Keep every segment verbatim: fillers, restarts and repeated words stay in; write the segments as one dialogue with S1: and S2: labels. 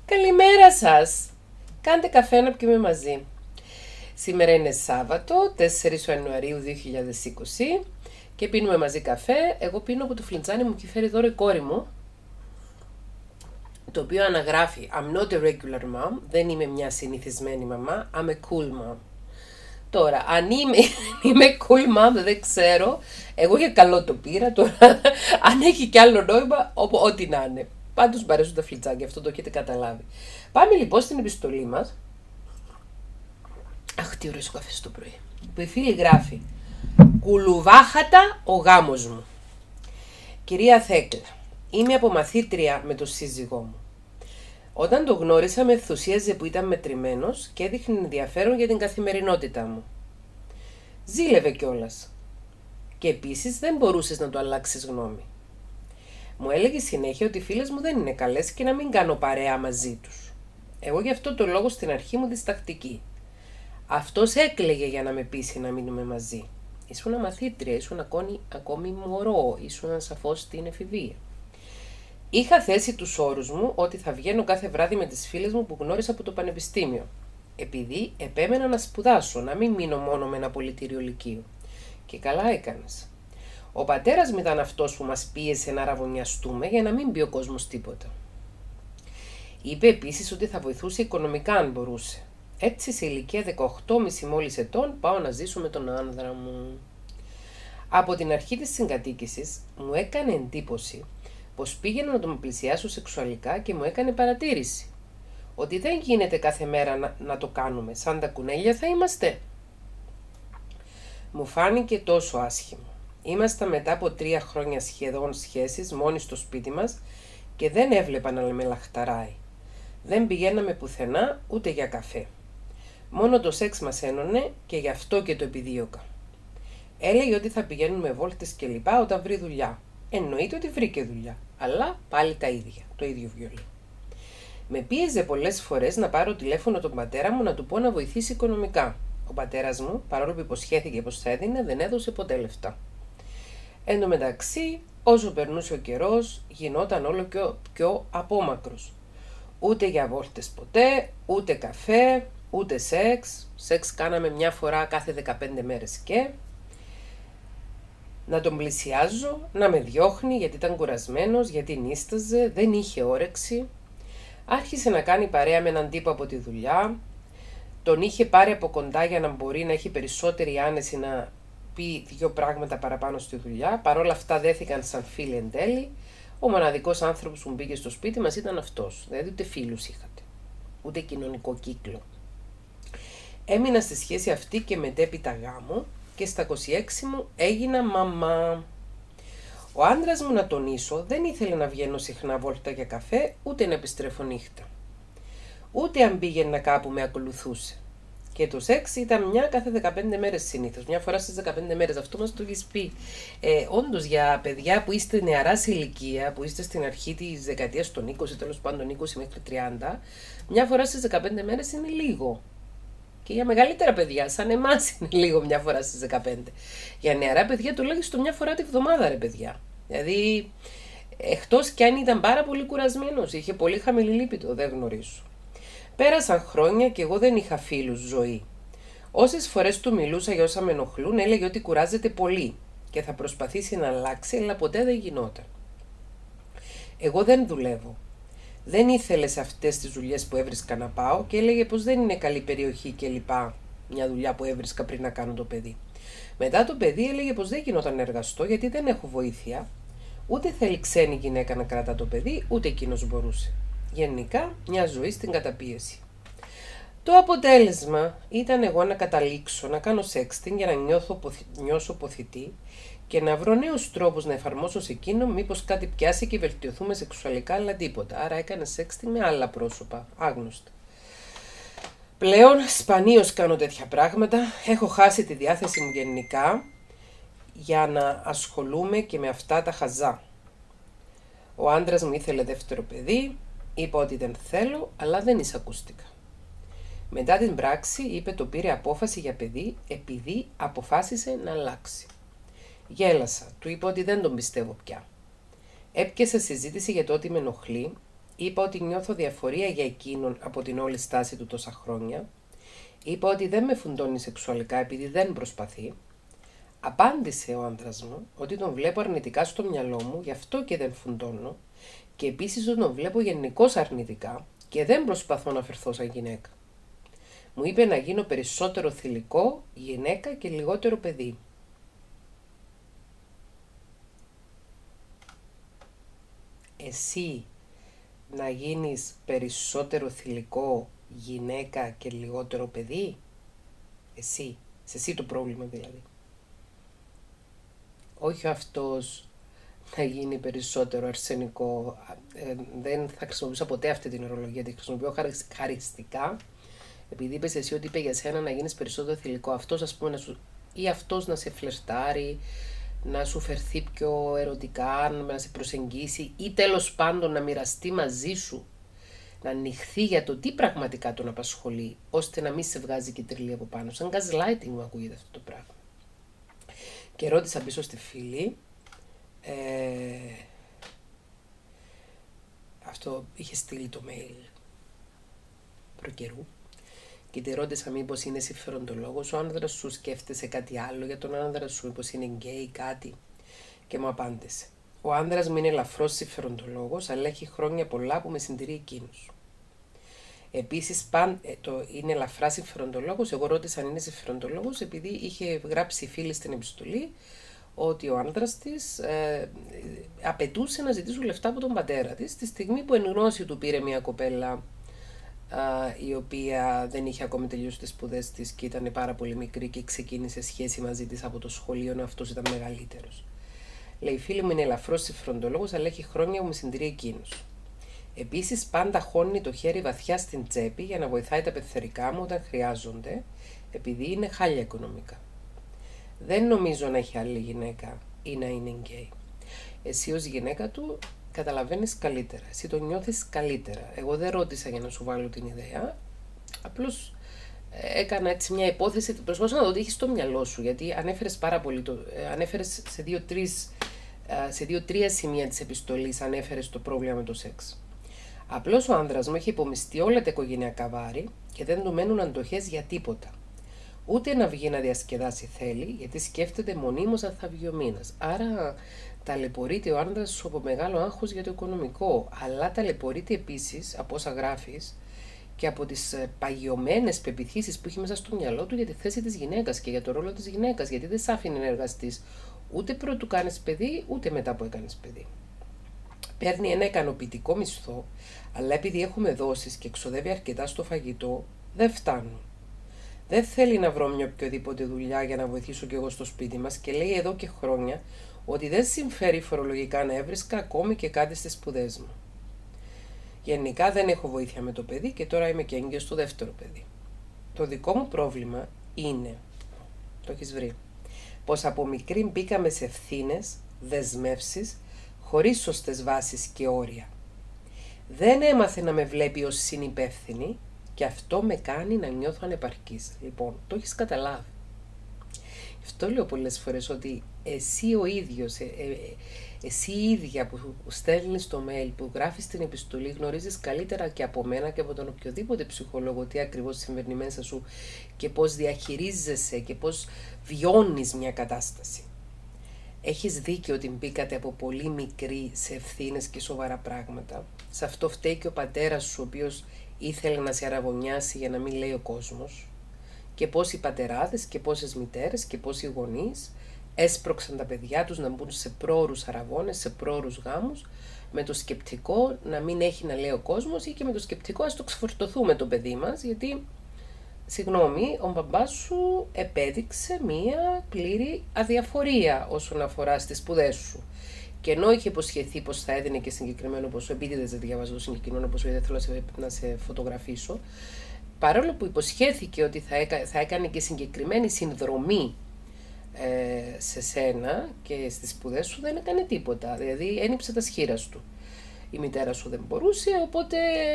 S1: Καλημέρα σας! Κάντε καφέ να πιούμε μαζί. Σήμερα είναι Σάββατο, τέσσερις Ιανουαρίου δύο χιλιάδες είκοσι και πίνουμε μαζί καφέ. Εγώ πίνω από το φλιτζάνι μου και φέρει δώρο η κόρη μου, το οποίο αναγράφει I'm not a regular mom, δεν είμαι μια συνηθισμένη μαμά, I'm a cool mom. Τώρα, αν είμαι, είμαι cool mom δεν ξέρω, εγώ για καλό το πήρα, τώρα αν έχει κι άλλο νόημα, ό,τι να είναι. Πάντως μου αρέσουν τα φλιτζάκια, αυτό το έχετε καταλάβει. Πάμε λοιπόν στην επιστολή μας. Αχ, τι ωραίος ο καφές το πρωί. Που η φίλη γράφει «Κουλουβάχατα ο γάμος μου». Κυρία Θέκλα, είμαι απομαθήτρια με τον σύζυγό μου. Όταν το γνώρισα με ενθουσίαζε που ήταν μετρημένος και έδειχνε ενδιαφέρον για την καθημερινότητά μου. Ζήλευε κιόλας. Και επίσης δεν μπορούσες να το αλλάξεις γνώμη. Μου έλεγε συνέχεια ότι οι φίλες μου δεν είναι καλές και να μην κάνω παρέα μαζί τους. Εγώ γι' αυτό το λόγο στην αρχή μου διστακτική. Αυτός έκλαιγε για να με πείσει να μείνουμε μαζί. Ήσουν μαθήτρια, ήσουν ακόμη, ακόμη μωρό, ήσουν σαφώς στην εφηβεία. Είχα θέσει τους όρους μου ότι θα βγαίνω κάθε βράδυ με τις φίλες μου που γνώρισα από το πανεπιστήμιο. Επειδή επέμενα να σπουδάσω, να μην μείνω μόνο με ένα πολιτήριο λυκείου. Και καλά έκανες. Ο πατέρας μου ήταν αυτός που μας πίεσε να ραβωνιαστούμε για να μην πει ο κόσμος τίποτα. Είπε επίσης ότι θα βοηθούσε οικονομικά αν μπορούσε. Έτσι σε ηλικία δεκαοκτώ κόμμα πέντε μόλις ετών πάω να ζήσω με τον άνδρα μου. Από την αρχή της συγκατοίκησης μου έκανε εντύπωση πως πήγαινα να τον πλησιάσω σεξουαλικά και μου έκανε παρατήρηση. Ότι δεν γίνεται κάθε μέρα να, να το κάνουμε, σαν τα κουνέλια θα είμαστε. Μου φάνηκε τόσο άσχημο. Ήμασταν μετά από τρία χρόνια σχεδόν σχέσεις μόνοι στο σπίτι μας και δεν έβλεπα να με λαχταράει. Δεν πηγαίναμε πουθενά ούτε για καφέ. Μόνο το σεξ μας ένωνε και γι' αυτό και το επιδίωκα. Έλεγε ότι θα πηγαίνουμε βόλτες και λοιπά όταν βρει δουλειά. Εννοείται ότι βρήκε δουλειά, αλλά πάλι τα ίδια, το ίδιο βιολί. Με πίεζε πολλές φορές να πάρω τηλέφωνο τον πατέρα μου να του πω να βοηθήσει οικονομικά. Ο πατέρας μου, παρόλο που υποσχέθηκε πως θα έδινε, δεν έδωσε ποτέ λεφτά. Εν τω μεταξύ, όσο περνούσε ο καιρός, γινόταν όλο πιο, πιο απόμακρος. Ούτε για βόλτες ποτέ, ούτε καφέ, ούτε σεξ. Σεξ κάναμε μια φορά κάθε δεκαπέντε μέρες και... Να τον πλησιάζω, να με διώχνει γιατί ήταν κουρασμένος, γιατί νίσταζε, δεν είχε όρεξη. Άρχισε να κάνει παρέα με έναν τύπο από τη δουλειά. Τον είχε πάρει από κοντά για να μπορεί να έχει περισσότερη άνεση να πει δύο πράγματα παραπάνω στη δουλειά. Παρ' όλα αυτά δέθηκαν σαν φίλοι εν τέλει. Ο μοναδικός άνθρωπος που μπήκε στο σπίτι μας ήταν αυτός. Δηλαδή ούτε φίλους είχατε, ούτε κοινωνικό κύκλο. Έμεινα στη σχέση αυτή και μετέπειτα γάμο και στα είκοσι έξι μου έγινα μαμά. Ο άντρας μου, να τονίσω, δεν ήθελε να βγαίνω συχνά βόλτα για καφέ, ούτε να επιστρέφω νύχτα. Ούτε αν πήγαινα κάπου με ακολουθούσε. Και το σεξ ήταν μια κάθε δεκαπέντε μέρες συνήθως. Μια φορά στις δεκαπέντε μέρες. Αυτό μας το έχεις πει. Ε, όντως για παιδιά που είστε νεαρά σε ηλικία, που είστε στην αρχή της δεκαετίας των είκοσι, τέλος πάντων είκοσι μέχρι τριάντα, μια φορά στις δεκαπέντε μέρες είναι λίγο. Και για μεγαλύτερα παιδιά, σαν εμάς, είναι λίγο μια φορά στις δεκαπέντε. Για νεαρά παιδιά τουλάχιστον μια φορά τη βδομάδα, ρε παιδιά. Δηλαδή, εκτός κι αν ήταν πάρα πολύ κουρασμένος, είχε πολύ χαμηλή λίπηδο, δεν γνωρίζω. Πέρασαν χρόνια και εγώ δεν είχα φίλους ζωή. Όσες φορές του μιλούσα για όσα με ενοχλούν, έλεγε ότι κουράζεται πολύ και θα προσπαθήσει να αλλάξει, αλλά ποτέ δεν γινόταν. Εγώ δεν δουλεύω. Δεν ήθελε σε αυτές τις δουλειές που έβρισκα να πάω και έλεγε πως δεν είναι καλή περιοχή και λοιπά, μια δουλειά που έβρισκα πριν να κάνω το παιδί. Μετά το παιδί έλεγε πως δεν γινόταν να εργαστώ γιατί δεν έχω βοήθεια, ούτε θέλει ξένη γυναίκα να κρατά το παιδί, ούτε εκείνος μπορούσε. Γενικά, μια ζωή στην καταπίεση. Το αποτέλεσμα ήταν εγώ να καταλήξω να κάνω sexting για να νιώθω, νιώσω ποθητή και να βρω νέους τρόπους να εφαρμόσω σε εκείνο μήπως κάτι πιάσει και βελτιωθούμε σεξουαλικά, αλλά τίποτα. Άρα έκανε sexting με άλλα πρόσωπα, άγνωστα. Πλέον σπανίως κάνω τέτοια πράγματα, έχω χάσει τη διάθεση μου γενικά για να ασχολούμαι και με αυτά τα χαζά. Ο άντρας μου ήθελε δεύτερο παιδί, είπα ότι δεν θέλω, αλλά δεν εισακούστηκα. Μετά την πράξη είπε το πήρε απόφαση για παιδί επειδή αποφάσισε να αλλάξει. Γέλασα, του είπα ότι δεν τον πιστεύω πια. Έπιασα συζήτηση για το ότι με ενοχλεί Είπα ότι νιώθω διαφορία για εκείνον από την όλη στάση του τόσα χρόνια. Είπα ότι δεν με φουντώνει σεξουαλικά επειδή δεν προσπαθεί. Απάντησε ο άντρας μου ότι τον βλέπω αρνητικά στο μυαλό μου, γι' αυτό και δεν φουντώνω, και επίσης ότι τον βλέπω γενικώς αρνητικά και δεν προσπαθώ να φερθώ σαν γυναίκα. Μου είπε να γίνω περισσότερο θηλυκό γυναίκα και λιγότερο παιδί. Εσύ να γίνεις περισσότερο θηλυκό γυναίκα και λιγότερο παιδί? Εσύ, σε εσύ το πρόβλημα δηλαδή. Όχι αυτός να γίνει περισσότερο αρσενικό. Ε, δεν θα χρησιμοποιήσω ποτέ αυτή την ορολογία, τη χρησιμοποιώ χαριστικά, επειδή είπες εσύ ότι είπε για σένα να γίνεις περισσότερο θηλυκό. Αυτός, ας πούμε, να σου, ή αυτός να σε φλερτάρει, να σου φερθεί πιο ερωτικά, να σε προσεγγίσει, ή τέλος πάντων να μοιραστεί μαζί σου, να ανοιχθεί για το τι πραγματικά τον απασχολεί, ώστε να μην σε βγάζει και τρελή από πάνω. Σαν gaslighting μου ακούγεται αυτό το πράγμα. Και ρώτησα πίσω στη φίλη, ε, αυτό είχε στείλει το mail προκαιρού, και τη ρώτησα μήπως είναι συμφεροντολόγος, ο άνδρας σου σκέφτεσαι κάτι άλλο για τον άνδρα σου, μήπως είναι γκέι κάτι, και μου απάντησε. Ο άνδρας μου είναι ελαφρώς συμφεροντολόγος, αλλά έχει χρόνια πολλά που με συντηρεί εκείνος. Επίσης, παν, ε, το είναι ελαφρά συμφεροντολόγος. Εγώ ρώτησα αν είναι συμφεροντολόγος, επειδή είχε γράψει η φίλη στην επιστολή ότι ο άντρας της ε, απαιτούσε να ζητήσουν λεφτά από τον πατέρα της, τη στιγμή που εν γνώση του πήρε μια κοπέλα Uh, η οποία δεν είχε ακόμη τελειώσει τις σπουδές της και ήταν πάρα πολύ μικρή και ξεκίνησε σχέση μαζί της από το σχολείο, ενώ αυτός ήταν μεγαλύτερος. Λέει, η φίλη μου είναι ελαφρώς συμφεροντολόγος, αλλά έχει χρόνια που με συντηρεί εκείνος. Επίσης, πάντα χώνει το χέρι βαθιά στην τσέπη για να βοηθάει τα πεθερικά μου όταν χρειάζονται, επειδή είναι χάλια οικονομικά. Δεν νομίζω να έχει άλλη γυναίκα ή να είναι γκέι. Εσύ ως γυναίκα του καταλαβαίνεις καλύτερα, εσύ το νιώθεις καλύτερα. Εγώ δεν ρώτησα για να σου βάλω την ιδέα, απλώς έκανα έτσι μια υπόθεση, προσπαθούσα να το δείξεις στο μυαλό σου, γιατί ανέφερες πάρα πολύ, το, ανέφερες σε δύο-τρεις, σε δύο-τρία σημεία της επιστολής, ανέφερες το πρόβλημα με το σεξ. Απλώς ο άνδρας μου έχει υπομειστεί όλα τα οικογενειακά βάρη και δεν του μένουν αντοχές για τίποτα. Ούτε να βγει να διασκεδάσει θέλει, γιατί σκέφτεται μονίμως αν θα βγει ο μήνας. Άρα ταλαιπωρείται ο άντρας σου από μεγάλο άγχος για το οικονομικό, αλλά ταλαιπωρείται επίσης από όσα γράφεις και από τις παγιωμένες πεποιθήσεις που έχει μέσα στο μυαλό του για τη θέση της γυναίκας και για το ρόλο της γυναίκας, γιατί δεν σ' άφηνε να εργαστείς ούτε πρωτού κάνεις παιδί, ούτε μετά που έκανες παιδί. Παίρνει ένα ικανοποιητικό μισθό, αλλά επειδή έχουμε δόσεις και εξοδεύει αρκετά στο φαγητό, δεν φτάνουν. Δεν θέλει να βρω μια οποιοδήποτε δουλειά για να βοηθήσω κι εγώ στο σπίτι μας και λέει εδώ και χρόνια ότι δεν συμφέρει φορολογικά να έβρισκα ακόμη και κάτι στις σπουδές μου. Γενικά δεν έχω βοήθεια με το παιδί και τώρα είμαι και έγκυος στο δεύτερο παιδί. Το δικό μου πρόβλημα είναι, το έχεις βρει, πως από μικρή μπήκαμε σε ευθύνες, δεσμεύσεις, χωρίς σωστές βάσεις και όρια. Δεν έμαθε να με βλέπει ως συνυπεύθυνη και αυτό με κάνει να νιώθω ανεπαρκής. Λοιπόν, το έχεις καταλάβει. Αυτό λέω πολλές φορές, ότι εσύ ο ίδιος, ε, ε, εσύ η ίδια που στέλνεις το mail, που γράφεις την επιστολή, γνωρίζεις καλύτερα και από μένα και από τον οποιοδήποτε ψυχολόγο τι ακριβώς συμβαίνει μέσα σου και πώς διαχειρίζεσαι και πώς βιώνεις μια κατάσταση. Έχεις δίκιο ότι μπήκατε από πολύ μικρή σε ευθύνες και σοβαρά πράγματα. Σε αυτό φταίει και ο πατέρας σου, ο οποίος ήθελε να σε αραβωνιάσει για να μην λέει ο κόσμος. Και πόσοι πατεράδες και πόσες μητέρες και πόσοι γονείς έσπρωξαν τα παιδιά τους να μπουν σε πρόωρους αραβώνες, σε πρόωρους γάμους, με το σκεπτικό να μην έχει να λέει ο κόσμος ή και με το σκεπτικό ας το ξεφορτωθούμε το παιδί μας, γιατί, συγγνώμη, ο μπαμπάς σου επέδειξε μία πλήρη αδιαφορία όσον αφορά στις σπουδές σου. Και ενώ είχε υποσχεθεί πως θα έδινε και συγκεκριμένο ποσό, επειδή δεν διαβάζω το συγκεκριμένο ποσό, δεν θέλω να σε φωτογραφίσω, παρόλο που υποσχέθηκε ότι θα, έκα, θα έκανε και συγκεκριμένη συνδρομή ε, σε σένα και στις σπουδές σου, δεν έκανε τίποτα. Δηλαδή ένυψε τα σχήρας του. Η μητέρα σου δεν μπορούσε, οπότε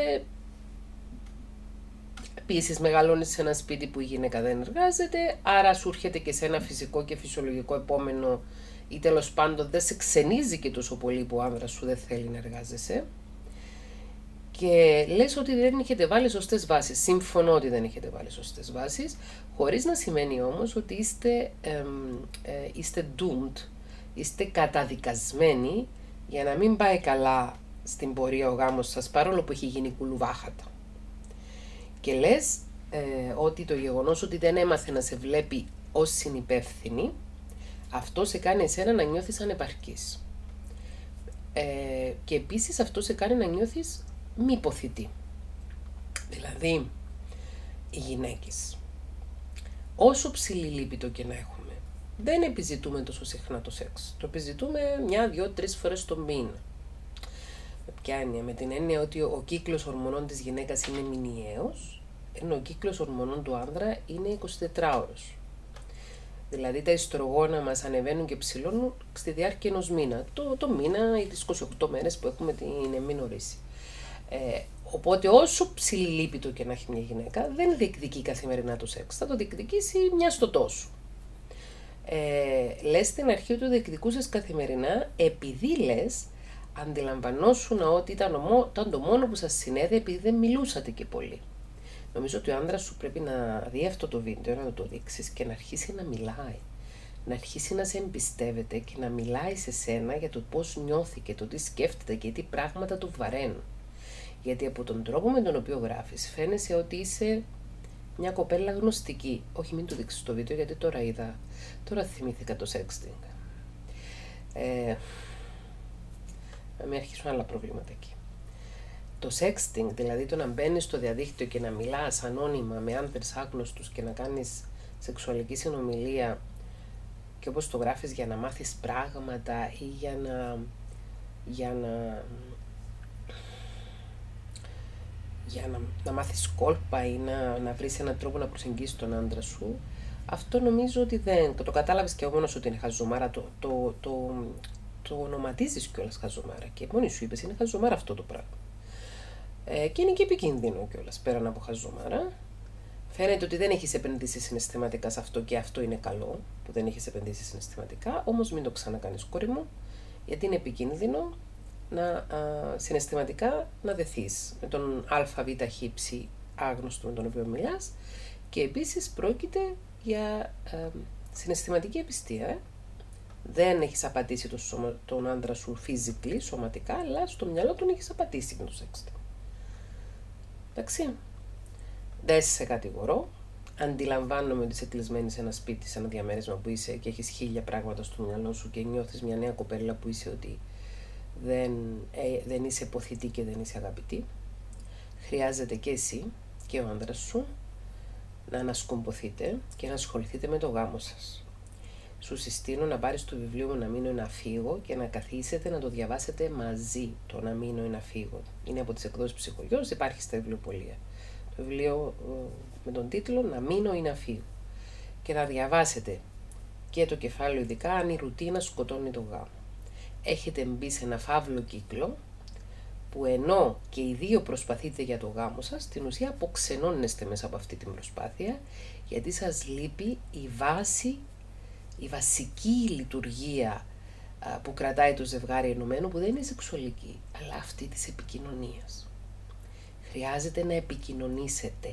S1: επίσης μεγαλώνεις σε ένα σπίτι που η γυναίκα δεν εργάζεται, άρα σου έρχεται και σε ένα φυσικό και φυσιολογικό επόμενο, ή τέλος πάντων δεν σε ξενίζει και τόσο πολύ που ο άνδρας σου δεν θέλει να εργάζεσαι. και λες ότι δεν έχετε βάλει σωστές βάσεις. Συμφωνώ ότι δεν έχετε βάλει σωστές βάσεις, χωρίς να σημαίνει όμως ότι είστε, ε, ε, είστε doomed, είστε καταδικασμένοι για να μην πάει καλά στην πορεία ο γάμος σας, παρόλο που έχει γίνει κουλουβάχατα. Και λες ε, ότι το γεγονός ότι δεν έμαθε να σε βλέπει ως συνυπεύθυνη, αυτό σε κάνει εσένα να νιώθεις ανεπαρκής. Ε, και επίσης αυτό σε κάνει να νιώθεις μη υποθητή. Δηλαδή, οι γυναίκες, όσο ψηλή λύπητο και να έχουμε, δεν επιζητούμε τόσο συχνά το σεξ. Το επιζητούμε μια, δυο, τρεις φορές το μήνα. Με ποια έννοια? Με την έννοια ότι ο κύκλος ορμονών της γυναίκας είναι μηνιαίος, ενώ ο κύκλος ορμονών του άνδρα είναι εικοσιτετράωρος. Δηλαδή τα ιστρογόνα μας ανεβαίνουν και ψηλώνουν στη διάρκεια ενός μήνα. Το, το μήνα ή τις είκοσι οκτώ μέρες που έχουμε την εμμηνορρήση. Ε, οπότε όσο ψηλή λύπητο και να έχει μια γυναίκα, δεν διεκδικεί καθημερινά το σεξ. Θα το διεκδικήσει μια στο τόσο. Ε, λες στην αρχή ότι το διεκδικούσες καθημερινά, επειδή λες, αντιλαμβανόσουν ότι ήταν, ομό, ήταν το μόνο που σας συνέδε, επειδή δεν μιλούσατε και πολύ. Νομίζω ότι ο άντρας σου πρέπει να δει αυτό το βίντεο, να το δείξεις και να αρχίσει να μιλάει. Να αρχίσει να σε εμπιστεύεται και να μιλάει σε σένα για το πώς νιώθει και το τι σκέφτεται και τι πράγματα του βαραίνουν. Γιατί από τον τρόπο με τον οποίο γράφεις φαίνεσαι ότι είσαι μια κοπέλα γνωστική. Όχι, μην το δείξεις το βίντεο, γιατί τώρα είδα, τώρα θυμήθηκα το sexting. Ε, να μην αρχίσουν άλλα προβλήματα εκεί. Το sexting, δηλαδή το να μπαίνεις στο διαδίκτυο και να μιλάς ανώνυμα με άντρες άγνωστους και να κάνεις σεξουαλική συνομιλία και όπως το γράφεις για να μάθεις πράγματα ή για να, για να, για να, να μάθεις κόλπα ή να, να βρεις έναν τρόπο να προσεγγίσεις τον άντρα σου, αυτό νομίζω ότι δεν, το κατάλαβες και μόνος ότι είναι χαζομάρα, το, το, το, το ονοματίζεις κιόλας χαζομάρα και μόνοι σου είπες είναι χαζομάρα αυτό το πράγμα. Ε, και είναι και επικίνδυνο κιόλας πέραν από χαζομάρα. Φαίνεται ότι δεν έχεις επενδύσει συναισθηματικά σε αυτό και αυτό είναι καλό που δεν έχεις επενδύσει συναισθηματικά, όμως μην το ξανακάνεις, κόρη μου, γιατί είναι επικίνδυνο να α, συναισθηματικά να δεθείς με τον αβ-χ άγνωστο με τον οποίο μιλάς και επίσης πρόκειται για α, συναισθηματική απιστία. Ε. Δεν έχεις απατήσει το σωμα, τον άντρα σου physically, σωματικά, αλλά στο μυαλό τον έχεις απατήσει με το sexting. Εντάξει. Δεν σε κατηγορώ. Αντιλαμβάνομαι ότι είσαι κλεισμένη σε ένα σπίτι, σε ένα διαμέρισμα που είσαι και έχεις χίλια πράγματα στο μυαλό σου και νιώθεις μια νέα κοπέλα που είσαι ότι δεν, ε, δεν είσαι υποθητή και δεν είσαι αγαπητή. Χρειάζεται και εσύ και ο άντρας σου να ανασκομποθείτε και να ασχοληθείτε με το γάμο σας. Σου συστήνω να πάρεις το βιβλίο μου «Να μείνω ή να φύγω» και να καθίσετε να το διαβάσετε μαζί, το «Να μείνω ή να φύγω». Είναι από τις εκδόσεις Ψυχογιός, υπάρχει στα βιβλιοπωλεία. Το βιβλίο με τον τίτλο «Να μείνω ή να φύγω». Και να διαβάσετε και το κεφάλαιο ειδικά αν η ρουτίνα σκοτώνει το γάμο. Έχετε μπει σε ένα φαύλο κύκλο που ενώ και οι δύο προσπαθείτε για το γάμο σας, στην ουσία αποξενώνεστε μέσα από αυτή την προσπάθεια, γιατί σας λείπει η βάση, η βασική λειτουργία που κρατάει το ζευγάρι ενωμένο, που δεν είναι σεξουαλική, αλλά αυτή της επικοινωνίας. Χρειάζεται να επικοινωνήσετε.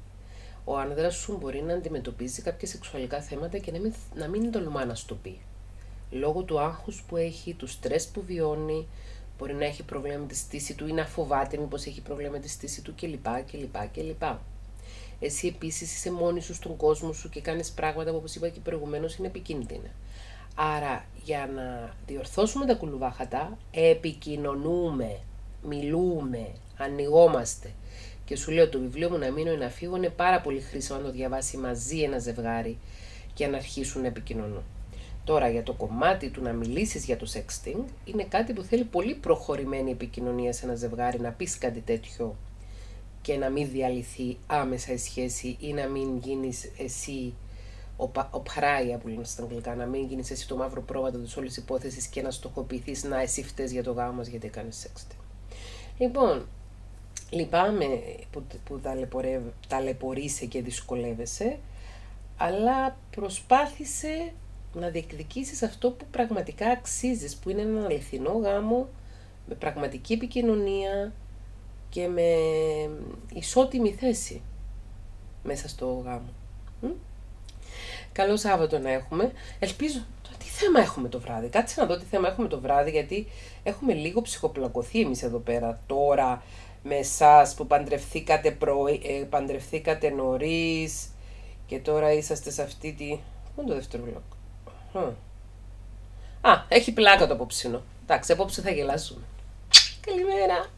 S1: Ο άνδρας σου μπορεί να αντιμετωπίζει κάποια σεξουαλικά θέματα και να μην, να μην τολμά να στο πει. Λόγω του άγχους που έχει, του στρες που βιώνει, μπορεί να έχει πρόβλημα με τη στήση του ή να φοβάται μήπως έχει πρόβλημα με τη στήση του κλπ. κλπ, κλπ. Εσύ επίσης είσαι μόνη σου στον κόσμο σου και κάνεις πράγματα που, όπως είπα και προηγουμένως, είναι επικίνδυνα. Άρα, για να διορθώσουμε τα κουλουβάχατα, επικοινωνούμε, μιλούμε, ανοιγόμαστε. Και σου λέω, το βιβλίο μου «Να μείνω ή να φύγω» είναι πάρα πολύ χρήσιμο να το διαβάσει μαζί ένα ζευγάρι και να αρχίσουν να επικοινωνούν. Τώρα, για το κομμάτι του να μιλήσεις για το sexting, είναι κάτι που θέλει πολύ προχωρημένη επικοινωνία σε ένα ζευγάρι, να πεις κάτι τέτοιο και να μην διαλυθεί άμεσα η σχέση ή να μην γίνεις εσύ ο, ο πράια που λένε στα αγγλικά, να μην γίνεις εσύ το μαύρο πρόβατο της όλης υπόθεσης και να στοχοποιηθείς να εσύ φταίς για το γάμο μας γιατί έκανες sexting. Λοιπόν, λυπάμαι που, που ταλαιπωρείσαι και δυσκολεύεσαι, αλλά προσπάθησε να διεκδικήσεις αυτό που πραγματικά αξίζεις, που είναι έναν αληθινό γάμο, με πραγματική επικοινωνία, και με ισότιμη θέση μέσα στο γάμο. Μ? Καλό Σάββατο να έχουμε. Ελπίζω. Τι θέμα έχουμε το βράδυ? Κάτσε να δω τι θέμα έχουμε το βράδυ, γιατί έχουμε λίγο ψυχοπλακωθεί εμείς εδώ πέρα τώρα με εσάς που παντρευθήκατε, πρωί, ε, παντρευθήκατε νωρίς και τώρα είσαστε σε αυτή τη... Πού είναι το δεύτερο βλог? Α, έχει πλάκα το απόψινο. Εντάξει, απόψε θα γελάσουμε. Καλημέρα.